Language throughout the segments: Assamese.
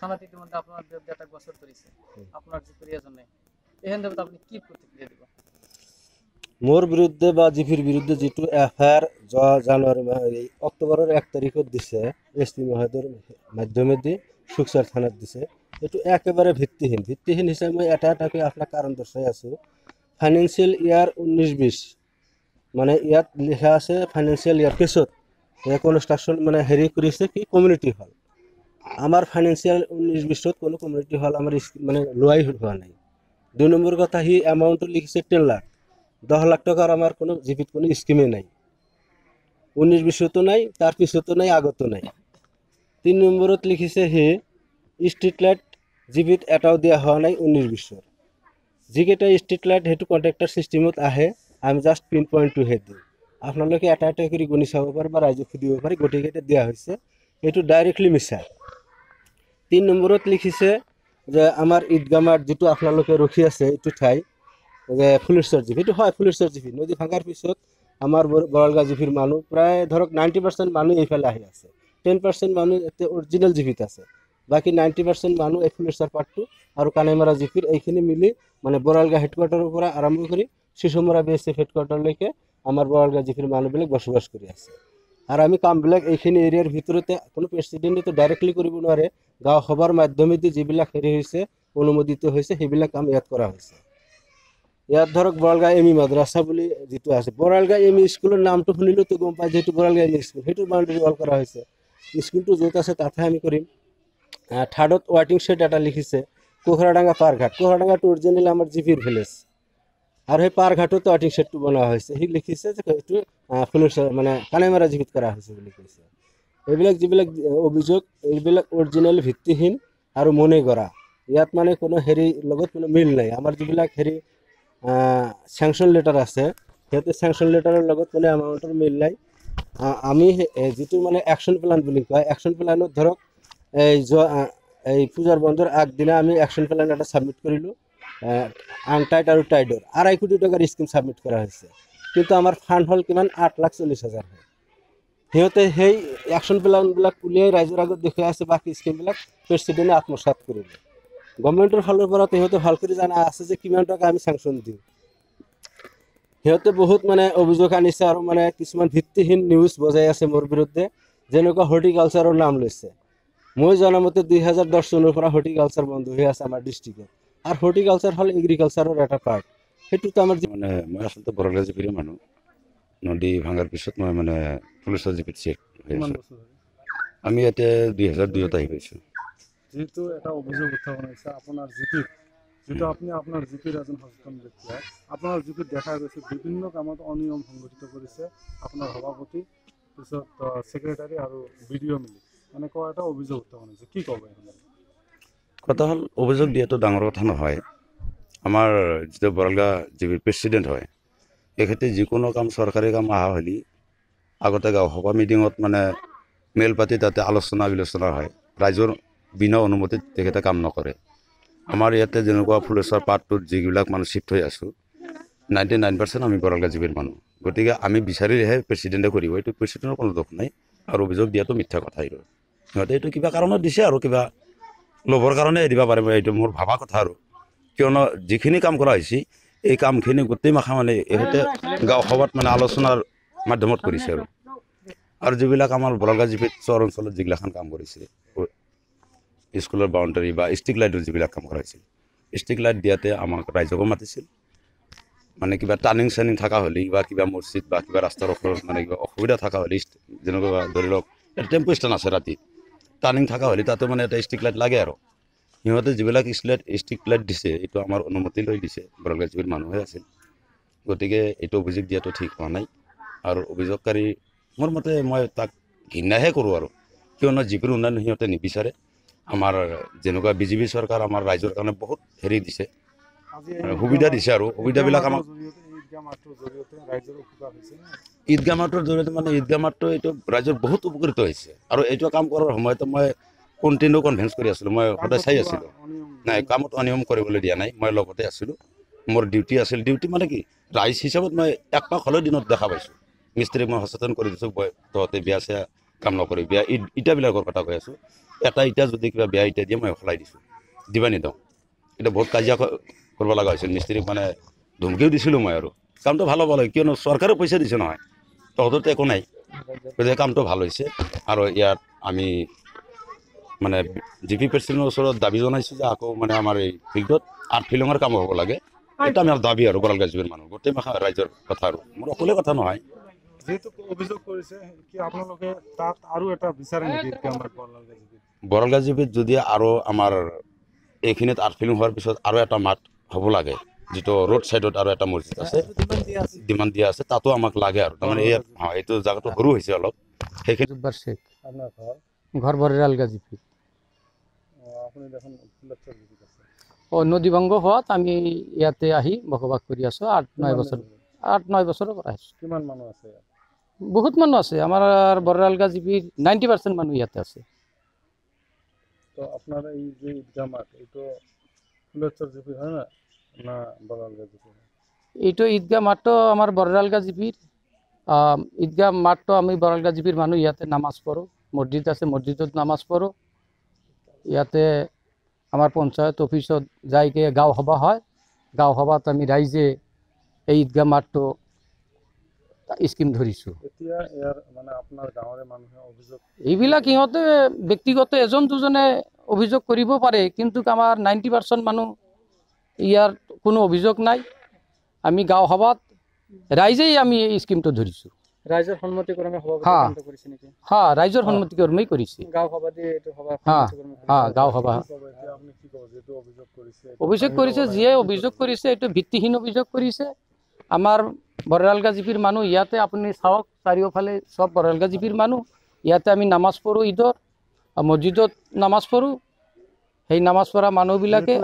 থানাত ইতিমধ্যে আপনার বিরুদ্ধে একটা গোচর করেছে আপনার জিপির জন্য, এখান থেকে আপনি কি প্রতিক্রিয়া দিবেন? মোর বিরুদ্ধে বা জিপির বিরুদ্ধে যেটু এফআইআর জানুয়ারি অক্টোবরের 1 তারিখত দিছে এসপি মহোদয়ের মাধ্যমে দি সুকসার থানাত দিছে, এটু একেবারে ভিত্তিহীন হিসাবে মই এটা আপনার কারণ দর্শাই আছো। ফাইন্যান্সিয়াল ইয়ার 19-20 মানে ইয়াত লেখা আছে ফাইন্যান্সিয়াল ইয়ার পিছত কনস্ট্রাকশন মানে হেৰি কৰিছে কি কমিউনিটি হল। আমার ফাইন্যান্সিয়াল 19-20 কোনো কমিউনিটি হল আমার মানে লোৱাই হোৱা নাই। 2 নম্বর কথা হি অ্যামাউন্ট লিখছে 10 লাখ, 10 লাখ টাকার আমার কোনো জিপিত কোনো স্কিমে নাই, 19-20 নাই, তার পিছতো নাই, আগতো নাই। 3 নম্বরত লিখিছে হে স্ট্রিট লাইট জিপিত এটাও দিয়া হওয়া নাই 19-20। যিকেইটা স্ট্রিট লাইট সেইটো কন্ট্রাক্টর সিস্টেমত আহে, আমি জাস্ট পিন পয়েন্ট হে দিওঁ। আপোনালোকে এটা কৰি গণি চাব পাৰে বা ৰাইজক সুধিব পাৰে, গোটেইকেইটা দিয়া হৈছে, এইটো ডাইৰেক্টলি মিছা। 3 নম্বরত লিখিছে যে আমার ঈদগামার যেটো আপনালোকে রখি আছে এইটো ঠাই যে ফুলেশ্বর জিপি, এইটো হয় ফুলেশ্বর জিপি। নদী ভাঙার পিছত আমার বড়ালগা জিপির মানুষ প্রায় ধরক 90% মানুষ এইফালে আহি আছে, 10% মানুষ এতে অরিজিনাল জিপিত আছে, বাকি 90% মানুষ এই ফুলেশ্বর পার্টটো আর কানাইমারা জিপির এইখিনি মিলি মানে বড়ালগা হেডকোয়ার্টারের পৰা আরম্ভ করে শিশুমরা বিএসএফ হেডকোয়ার্টারলৈকে আমার বড়ালগা জিপির মানুহবিলাক বসবাস করে আছে। আর আমি কামবিলাক এইখিনি এরিয়ার ভিতরতে কোনো প্রেসিডেন্টে তো ডাইরেক্টলি কৰিব নোৱাৰে, গাঁও সভাৰ মাধ্যমেদি যিবিলাক হেৰি হৈছে অনুমোদিত হৈছে সেইবিলাক কাম ইয়াত কৰা হৈছে। ইয়াত ধৰক বড়ালগা এমই মাদ্ৰাছা বুলি যেটো আছে, বড়ালগা এমই স্কুলৰ নামটো শুনিলেও তো গম পায় যেটো বড়ালগা এমই স্কুল, সেইটোৰ বাউণ্ডাৰী ৱাল কৰা হৈছে। স্কুলটো য'ত আছে তাতে আমি কৰিম। থাৰ্ডত ৱাইটিং শেড এটা লিখিছে কোহৰাডাঙ্গা পাৰঘাট, কোহৰাডাঙ্গাটো অৰিজিনেল আমাৰ জিপিৰ ভিলেজ, আর সেই পারঘাটতো ৱাইটিং শেডটো বনোৱা হৈছে। সি লিখিছে যে এইটো ফুলেশ্বর মানে কানাইমারা জিপিত কৰা হৈছে বুলি কৈছে। এইবিলাক যিবিলাক অভিযোগ এইবিলাক অৰিজিনেল ভিত্তিহীন আৰু মনে কৰা, ইয়াত মানে কোনো হেৰি লগত কোনো মিল নাই। আমাৰ যিবিলাক হেৰি স্যাংশন লেটাৰ আছে সিহঁতে স্যাংশন লেটাৰৰ লগত কোনো এমাউণ্টৰ মিল নাই। আমি যিটো মানে একশ্যন প্ল্যান বুলি কয়, একশ্যন প্ল্যানত ধৰক এই পূজাৰ বন্ধৰ আগদিনা আমি একশ্যন প্ল্যান এটা ছাবমিট কৰিলোঁ, আনটাইড আৰু টাইডৰ 2.5 কোটি টাকাৰ স্কিম ছাবমিট কৰা হৈছে, কিন্তু আমাৰ ফাণ্ড হ'ল কিমান 8,40,000 হয়। সিহঁতে সেই একশ্যন প্ল্যানবিলাক উলিয়াই ৰাইজৰ আগত দেখুৱাই আছে, বাকী স্কিমবিলাক প্ৰেচিডেণ্টে আত্মসাৎ কৰিলে। গভৰ্ণমেণ্টৰ ফালৰ পৰা সিহঁতে ভাল কৰি জানা আছে যে কিমান টকা আমি চেংচন দিওঁ। সিহঁতে বহুত মানে অভিযোগ আনিছে আৰু মানে কিছুমান ভিত্তিহীন নিউজ বজাই আছে মোৰ বিৰুদ্ধে, যেনেকুৱা হৰ্টিকালচাৰৰ নাম লৈছে। মই জনামতে 2010 চনৰ পৰা হৰ্টিকালচাৰ বন্ধ হৈ আছে আমাৰ ডিষ্ট্ৰিক্টত, আর হর্টিকালচার হল এগ্রিকালচারের একটা পার্ট। সেইটোতো আমার মানে মই আচলতে বড়ালগা জিপিৰ মানুহ। নদী ভাঙাৰ পিছত মই মানে ফুলেশ্বর জিপিত চিফ্ট হৈ আছোঁ। আমি ইয়াতে 2002 আহি পাইছোঁ। যেহেতু এটা অভিযোগ উত্থাপন হৈছে আপোনাৰ জিপিত, যেহেতু আপনি আপনার জিপির এজন সচেতন ব্যক্তি হয়, আপনার জিপিত দেখা গৈছে বিভিন্ন কামত অনিয়ম সংঘটিত কৰিছে আপোনাৰ সভাপতি, পিছত সেক্রেটারি আৰু বিডিও মিলি, এনেকুৱা এটা অভিযোগ উত্থাপন হৈছে, কি ক'ব? কথা হ'ল অভিযোগ দিয়াটো ডাঙৰ কথা নহয়। আমাৰ যিটো বড়ালগা জিপিৰ প্ৰেচিডেণ্ট হয়, তেখেতে যিকোনো কাম চৰকাৰী কাম অহা হ'লে আগতে গাঁও সভা মিটিঙত মানে মেল পাতি তাতে আলোচনা বিলোচনা হয়, ৰাইজৰ বিনা অনুমতিত তেখেতে কাম নকৰে। আমাৰ ইয়াতে যেনেকুৱা ফুলেশ্বর পাৰ্টটোত যিবিলাক মানুহ চিফ্ট হৈ আছোঁ 99% আমি বড়ালগা জিপিৰ মানুহ, গতিকে আমি বিচাৰিলেহে প্ৰেচিডেণ্টে কৰিব, এইটো প্ৰেচিডেণ্টৰ কোনো দোষ নাই। আৰু অভিযোগ দিয়াটো মিথ্যা কথাই। সিহঁতে এইটো কিবা কাৰণত দিছে আৰু কিবা লোভৰ কাৰণে দিব পাৰিব, এইটো মোৰ ভাবা কথা। আৰু কিয়নো যিখিনি কাম কৰা হৈছে এই কামখিনি গোটেই মাখা মানে ইহঁতে গাঁও সভাত মানে আলোচনাৰ মাধ্যমত কৰিছে। আৰু যিবিলাক আমাৰ বড়ালগা জিপিত চৰ অঞ্চলত যিগিলাখান কাম কৰিছে, স্কুলৰ বাউণ্ডাৰী বা ষ্ট্ৰীট লাইটৰ যিবিলাক কাম কৰা হৈছিল, ষ্ট্ৰীট লাইট দিয়াতে আমাক ৰাইজকো মাতিছিল। মানে কিবা টাৰ্ণিং চাৰ্ণিং থকা হ'লে বা কিবা মছজিদ বা কিবা ৰাস্তাৰ ওপৰত মানে কিবা অসুবিধা থকা হ'লে, যেনেকুৱা ধৰি লওক টেম্পু ষ্টেণ্ড আছে, ৰাতি টাৰ্ণিং থকা হ'লে তাতে মানে এটা ষ্ট্ৰীট লাইট লাগে। আৰু সিহঁতে যিবিলাক ষ্ট্ৰীট লাইট দিছে এইটো আমাৰ অনুমতি লৈ দিছে, বড়ালগা জিপিৰ মানুহে আছিল। গতিকে এইটো অভিযোগ দিয়াটো ঠিক হোৱা নাই। আৰু অভিযোগকাৰী মোৰ মতে মই তাক ঘৃণাহে কৰোঁ। আৰু কিয়নো জিপিৰ উন্নয়ন সিহঁতে নিবিচাৰে। আমাৰ যেনেকুৱা বিজেপি চৰকাৰ আমাৰ ৰাইজৰ কাৰণে বহুত হেৰি দিছে, সুবিধা দিছে, আৰু সুবিধাবিলাক আমাক ঈদগাহ মাৰ্টৰ জৰিয়তে মানে ঈদগাহ মাৰ্টটো এইটো ৰাইজৰ বহুত উপকৃত হৈছে। আৰু এইটো কাম কৰাৰ সময়তে মই কণ্টিনিউ কনভেন্স কৰি আছিলোঁ, মই সদায় চাই আছিলোঁ। নাই, কামত অনিয়ম কৰিবলৈ দিয়া নাই, মই লগতে আছিলোঁ। মোৰ ডিউটি আছিল, ডিউটি মানে কি ৰাইজ হিচাপত মই 1 মাহ হ'লেও দিনত দেখা পাইছোঁ। মিস্ত্ৰীক মই সচেতন কৰি দিছোঁ, তহঁতে বিয়া চিয়া কাম নকৰি, বিয়া ইটাবিলাকৰ কথা কৈ আছোঁ, এটা ইটা যদি কিবা বেয়া ইটা দিয়ে মই সলাই দিছোঁ দিবা নিদিওঁ এতিয়া বহুত কাজিয়া কৰিব লগা হৈছিল মিস্ত্ৰীক মানে ধমকিও দিছিলোঁ মই আৰু কামটো ভাল হ'ব লাগে কিয়নো চৰকাৰে পইচা দিছে নহয় তহঁতৰতো একো নাই গতিকে কামটো ভাল হৈছে আৰু ইয়াত আমি মানে জি পি প্ৰেচিডেণ্টৰ ওচৰত দাবী জনাইছোঁ যে আকৌ মানে আমাৰ এই ফিল্ডত আৰ্ট ফিলিঙৰ কাম হ'ব লাগে এটা আমাৰ দাবী আৰু বৰাল গাজীৰ মানুহ গোটেই মাখা ৰাইজৰ কথা আৰু মোৰ অকলে কথা নহয় যেহেতু অভিযোগ কৰিছে কি আপোনালোকে তাত আৰু এটা বিচাৰে নেকি আমাৰ বৰাল গাজীত যদি আৰু আমাৰ এইখিনিত আৰ্ট ফিলিং হোৱাৰ পিছত আৰু এটা মাঠ হ'ব লাগে যিটো ৰোড ছাইডত আৰু এটা মছজিদ আছে ডিমাণ্ড দিয়া আছে তাতো আমাক লাগে আৰু তাৰমানে এইটো জেগাটো সৰু হৈছে অলপ সেইখিনি আপোনাৰ ঘৰ ঘর বরিরাল গাজীপুর আপুনি দেখোন ফুলেশ্বর জিপিত আছে ও নদী ভঙ্গ হওয়াত আমি ইয়াতে আহি বসবাস কৰি আছো 8-9 বছৰ 8-9 বছৰৰ পৰা আছো কিমান মানুহ আছে ইয়াত বহুত মানুহ আছে আমাৰ বৰিৰাল গাজীপুৰ 90% মানুহ ইয়াতে আছে তো আপনার এই যে ঈদগাহ মাঠ এইটো ফুলেশ্বর জিপি হয় না না বড়াল গাজীপুর এইটো ঈদগাহ মাঠটো আমাৰ বৰিৰাল গাজীপুৰ ঈদগাহ মাঠটো আমি বৰিৰাল গাজীপুৰ মানুহ ইয়াতে নামাজ পঢ়ো মসজিদ আছে মসজিদত নামাজ পঢ়ো ইয়াতে আমাৰ পঞ্চায়ত অফিসত যাইকে গাঁও সভা হয় গাঁও সভাত আমি ৰাইজে এই ঈদগাহ মাঠটো স্কিম ধৰিছো এতিয়া ইয়াৰ মানে আপোনাৰ গাঁৱৰে মানুহে অভিযোগ এইবিলাক সিহঁতে ব্যক্তিগত এজন দুজনে অভিযোগ কৰিব পাৰে কিন্তু আমাৰ 90% মানুহ ইয়াৰ কোনো অভিযোগ নাই আমি গাঁও সভাত ৰাইজেই আমি এই স্কিমটো ধৰিছো ৰাইজৰ সন্মতিক্ৰমে সভাপতি কৰিছে নেকি ৰাইজৰ সন্মতিক্ৰমেই কৰিছে গাঁও সভা দিয়ে এইটো সভা গাঁও সভা আপুনি কি ক'ব যেটো অভিযোগ কৰিছে যিয়ে অভিযোগ কৰিছে এইটো ভিত্তিহীন অভিযোগ কৰিছে আমাৰ বৰিৰাল গাজীপুৰ মানুহ ইয়াতে আপুনি চাওক চাৰিওফালে সব বৰিৰাল গাজীপুৰ মানুহ ইয়াতে আমি নামাজ পঢ়ো ঈদত মসজিদত নামাজ পঢ়ো সেই নামাজ পঢ়া মানুহবিলাকে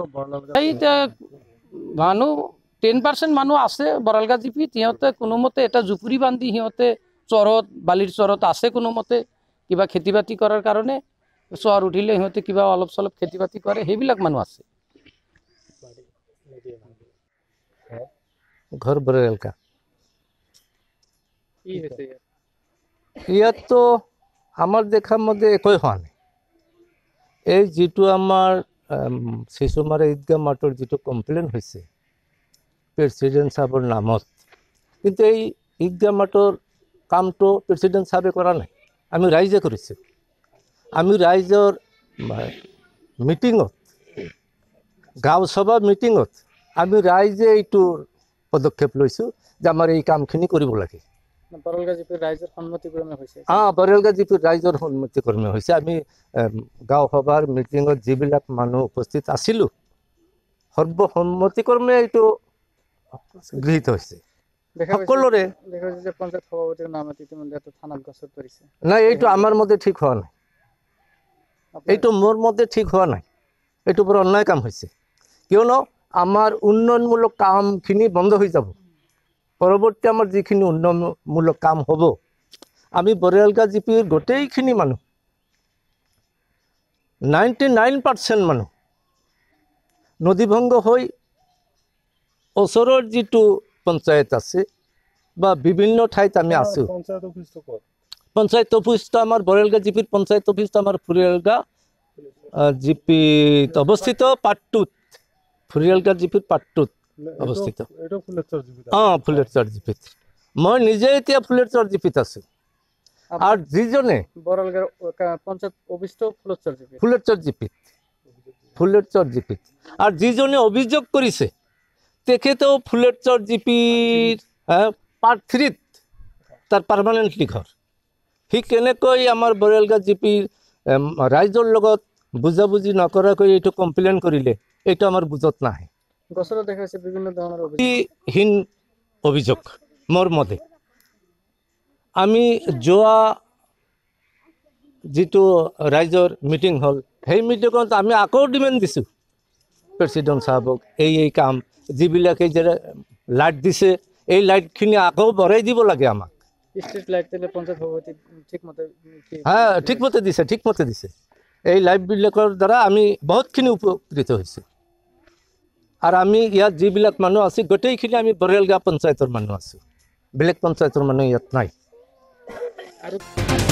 মানুহ 10% মানুহ আছে বৰিৰাল গাজীপুৰত সিহঁতে কোনোমতে এটা জুপুৰি বান্ধি সিহঁতে চৰত বালিৰ চৰত আছে কোনোমতে কিবা খেতি বাতি কৰাৰ কাৰণে চৰ উঠিলে সিহঁতে কিবা অলপ চলপ খেতি বাতি কৰে সেইবিলাক মানুহ আছে घर बरिराल का কি হৈছে ইয়াত তো আমার দেখার মধ্যে একই হওয়া নেই এই যেটো আমার শিশুমারা ঈদগাহ মাঠৰ যেটো কমপ্লেইন হয়েছে প্রেসিডেন্ট সাহেবের নামত কিন্তু এই ঈদগাহ মাঠৰ কামটো প্রেসিডেন্ট সাহেবে করা নাই আমি রাইজে করেছি আমি রাইজৰ মিটিঙত গাঁও সভা মিটিঙত আমি রাইজে এইটোৰ পদক্ষেপ লৈছোঁ যে আমাৰ এই কামখিনি কৰিব লাগে বৰিৰাল গাজীপুৰ ৰাইজৰ সন্মতিক্ৰমে হৈছে বৰিৰাল গাজীপুৰ ৰাইজৰ সন্মতিক্ৰমে হৈছে আমি গাঁও সভাৰ মিটিঙত যিবিলাক মানুহ উপস্থিত আছিলোঁ সৰ্বসন্মতিক্ৰমে এইটো গৃহীত হৈছে সকলোৰে দেখা গৈছে যে পঞ্চায়ত সভাপতিৰ নাম ইতিমধ্যে থানাত গছৰ পৰিছে নাই এইটো আমাৰ মধ্যে ঠিক হোৱা নাই এইটো মোৰ মধ্যে ঠিক হোৱা নাই এইটো বৰ অন্যায় কাম হৈছে কিয়নো আমাৰ উন্নয়নমূলক কামখিনি বন্ধ হৈ যাব পৰৱৰ্তী আমাৰ যিখিনি উন্নয়নমূলক কাম হ'ব আমি বৰিৰাল গাজীপুৰ গোটেইখিনি মানুহ 99% মানুহ নদীভংগ হৈ ওচৰৰ যিটো পঞ্চায়ত আছে বা বিভিন্ন ঠাইত আমি আছোঁ পঞ্চায়ত অফিসটো ক'ত পঞ্চায়ত অফিসটো আমাৰ বৰিৰাল গাজীপুৰ পঞ্চায়ত অফিসটো আমাৰ ফুৰিয়ালগা জিপিত অৱস্থিত পাট্টুত ফুৰিয়ালগা জিপিত পাট্টুত অৱস্থিত এইটো ফুলেশ্বর জিপিত ফুলেশ্বর জিপিত মই নিজে এতিয়া ফুলেশ্বর জিপিত আছোঁ আৰু যিজনে বৰিৰাল পঞ্চায়ত অফিসটো ফুলেশ্বর জিপিত আৰু যিজনে অভিযোগ কৰিছে তেখেতেও ফুলেশ্বর জিপিৰ পাৰ্ট 3ত তাৰ পাৰ্মানেণ্টলি ঘৰ সি কেনেকৈ আমাৰ বৰিৰাল জিপিৰ ৰাইজৰ লগত বুজাবুজি নকৰাকৈ এইটো কমপ্লেইন কৰিলে এইটো আমাৰ বুজত নাহে গছৰ দেখা গৈছে বিভিন্ন ধৰণৰ হীন অভিযোগ মোৰ মতে আমি যোৱা যিটো ৰাইজৰ মিটিং হ'ল সেই মিটিঙত আমি আকৌ ডিমাণ্ড দিছোঁ প্ৰেচিডেণ্ট সাহেবক এই কাম যিবিলাকে যে লাইট দিছে এই লাইটখিনি আকৌ বঢ়াই দিব লাগে আমাক স্ট্রিট লাইট দিলে পঞ্চায়ত সভাপতি ঠিকমতে দিছে এই লাইটবিলাকৰ দ্বাৰা আমি বহুতখিনি উপকৃত হৈছোঁ আৰু আমি ইয়াত যিবিলাক মানুহ আছে গোটেইখিনি আমি বৰিৰাল গাঁও পঞ্চায়তৰ মানুহ আছোঁ বেলেগ পঞ্চায়তৰ মানুহ ইয়াত নাই আৰু